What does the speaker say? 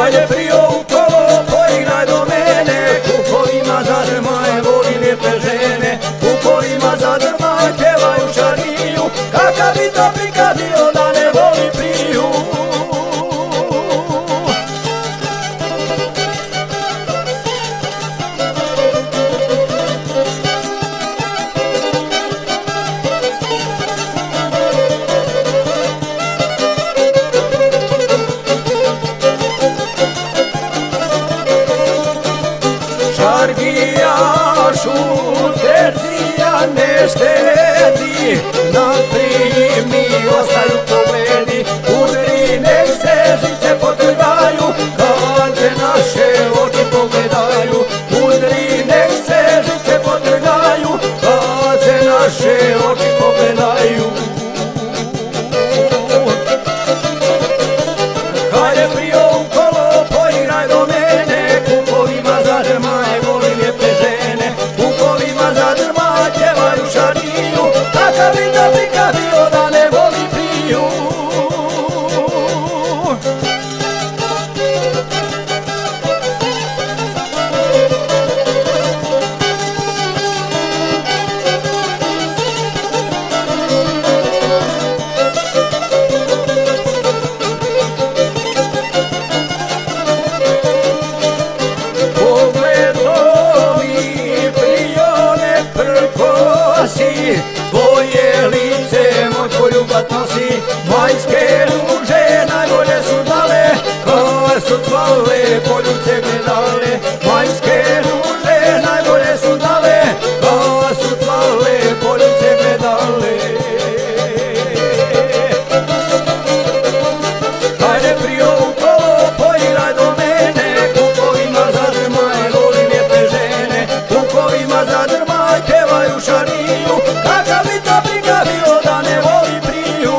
Hajde prio u kolo, poigraj do mene, kupovima zadrmaj, voli lijepe žene, kupovima zadrmaj, pjevaju šariju, kakav bi to prikaz bio da ne voli priju. Šargijašu terzija ne štedi, na primi ostaju pogledi, udri nek se žice potrgaju, kad se naše oči pogledaju, udri nek se žice potrgaju, kad se naše oči pogledaju. Hajde prio u kolo, poigraj do mene, kupovima zadrmaj, voli lijepe žene, kupovima zadrmaj, pjevaju šariju, kakav bi to prikaz bio da ne voli priju. Tvoje lice moj poljubat nosi, majske ruže najbolje su dale, kad su cvale poljubce gledale, majske ruže najbolje su dale, kad su cvale poljubce gledale. Hajde prio u kolo, poigraj do mene, kupovima zadrmaj, voli lijepe žene, kupovima zadrmaj, pjevaju šariju, kakav bi to prikaz bio da ne voli priju.